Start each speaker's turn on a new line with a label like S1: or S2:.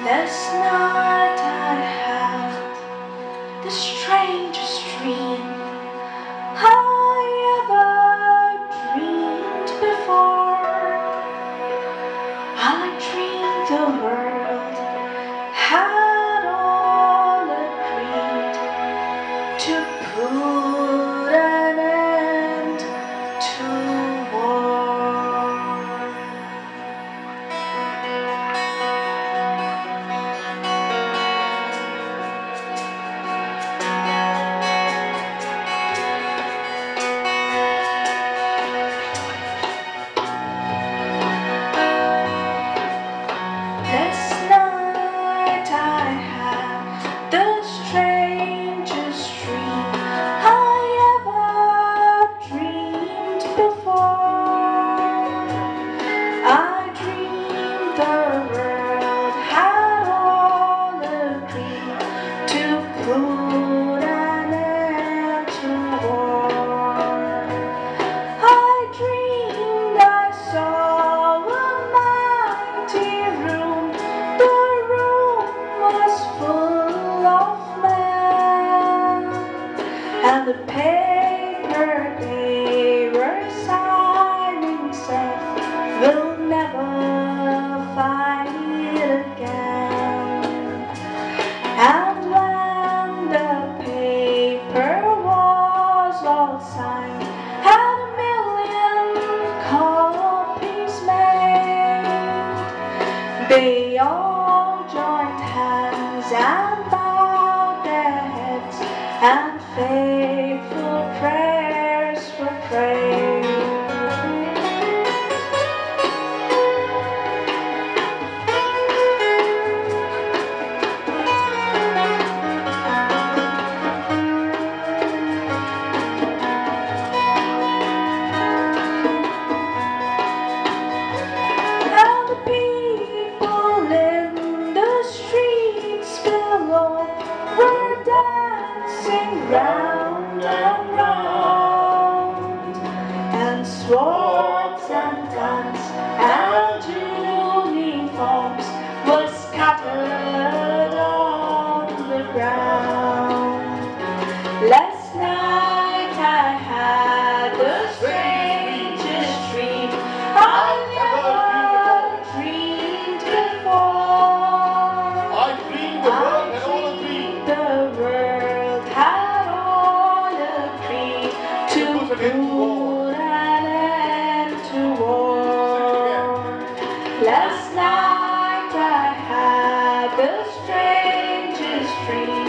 S1: Last night I had the strangest dream I ever dreamed before. I dreamed the world had all agreed to put an end to war. Last night I had the strangest dream I ever dreamed before. I dreamed the world had all agreed to put an end to war. I dreamed I saw a mighty room. The room was full of men, and the paper they were signing said, "We'll never fight again." And when the paper was all signed and a million copies made, they all joined hands and bowed their heads, and faithful prayers were prayed. And the people in the streets below were dancing round and round, and swords and guns and uniforms were scattered on the ground. Last night I had the strangest dream I've never dreamed before.
S2: I dreamed the world had all agreed
S1: The world had all agreed to
S2: put an end to war.
S1: put an end to war. Last night I had the strangest dream